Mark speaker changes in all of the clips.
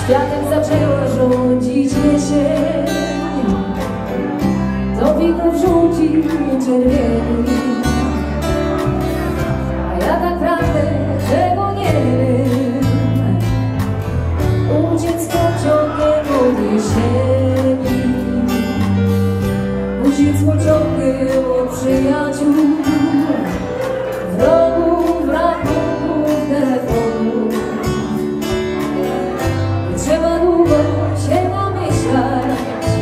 Speaker 1: Światem zaczęła rządzić jesień, do wików żółci i czerwieni. A ja tak naprawdę tego nie wiem, uciec pociągiem od jesieni, uciec pociągiem od przyjaciół, wrogów, rachunków, telefonów. Trzeba długo się namyślać,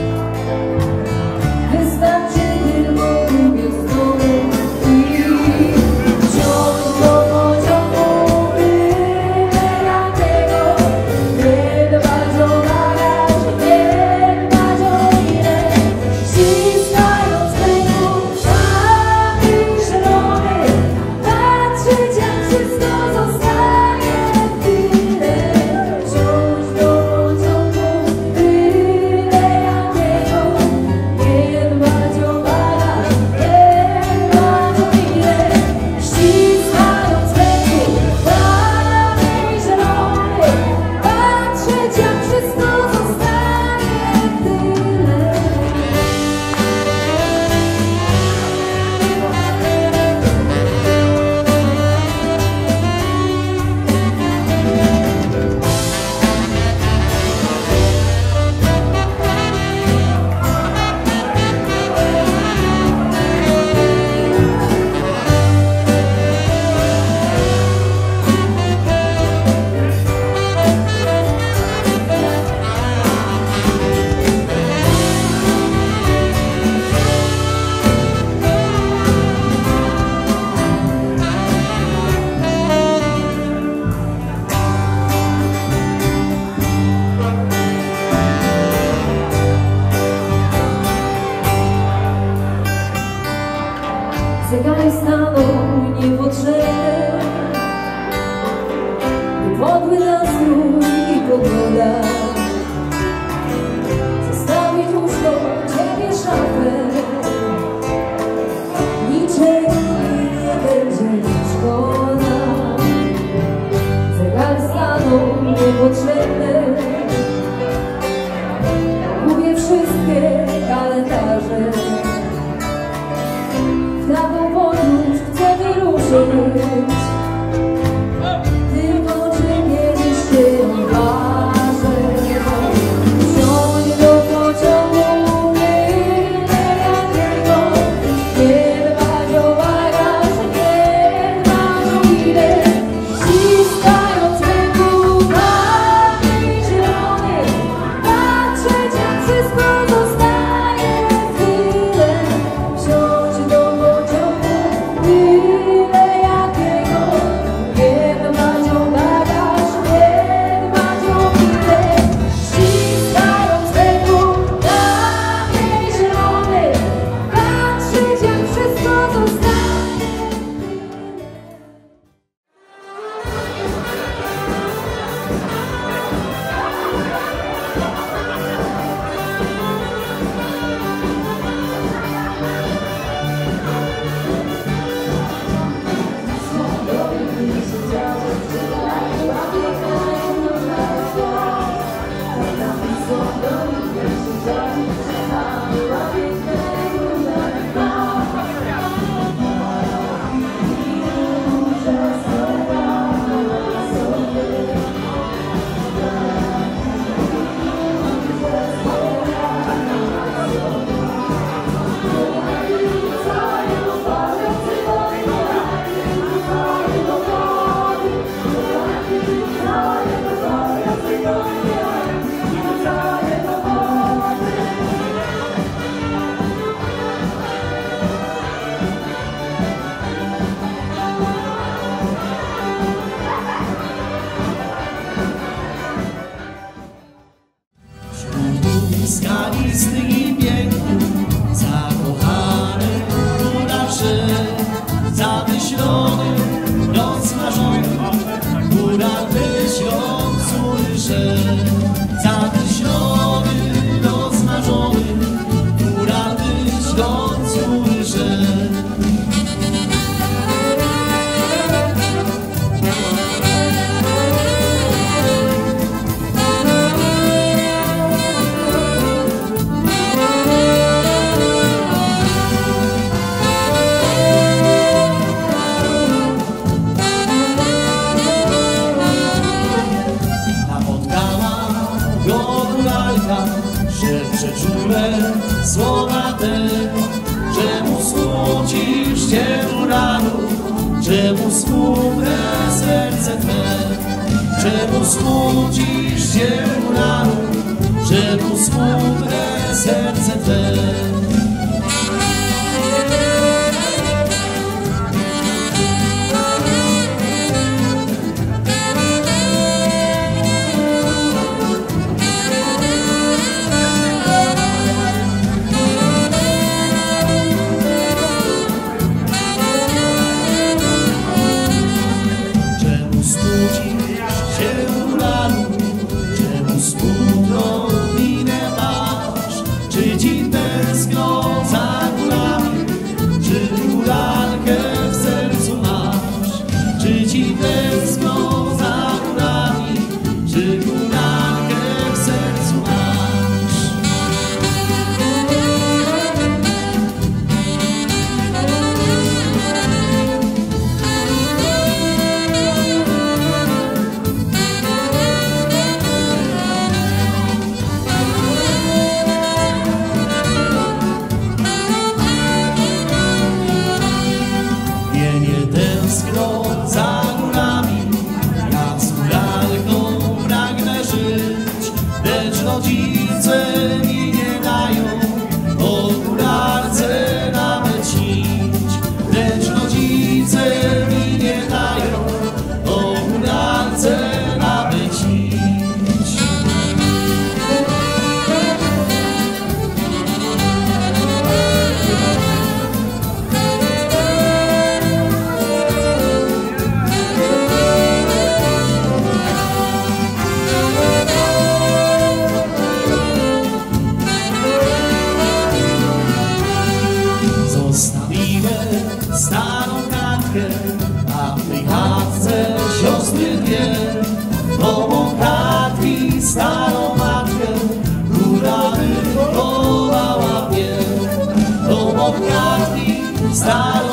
Speaker 1: wystarczy tylko lubię znowu i wciąż do pociągu tyle jakiego, nie dbać o bagaż, nie dbać o ile, ściskając ręką szafy szalony, patrzeć jak wszystko zostanie w tyle. Zegary staną niepotrzebne, podły nastrój i pogoda. Zostawić łóżko, ciebie szafę, niczego mi nie będzie szkoda. Zegary staną niepotrzebne, mówię wszystkie kalendarze. W taką podróż chcę wyruszyć, tylko czy kiedyś się odważę. Wsiąść do pociągu tyle jakiego, nie dbać o bagaż, nie dbać o ile, ściskając ręką kamień zielony, patrzeć jak wszystko zostaje w tyle. Wsiąść do pociągu tyle jakiego, nie dbać o bagaż, nie dbać o ile, ściskając ręką kamień zielony, patrzeć jak wszystko zostaje.
Speaker 2: Skalistych pięknych, zakochany, udawszy, zamyślony, rozmarzony, góra tysiąc ułyszy, zamyślony, rozmarzony, góra tysiąc ułyszy. dobre słowa te. Czemu smucisz się rano? Czemu smutne serce twe? Czemu smucisz się rano? Czemu smutne serce twe? Smutną minę masz, czy ci tęskno za górami, czy góralkę w sercu masz? Czy ci tęskno za górami, czy góralkę w sercu masz? Tęskno za górami, ja z góralką pragnę żyć, lecz rodzice mi nie dają o góralce nawet śnić. Lecz rodzice mi nie dają o góralce nawet śnić. Zostawiłem starą chatkę, a w tej chatce siostry dwie. Nową chatki, starą matkę, góra wychowała mnie. Nową chatki, starą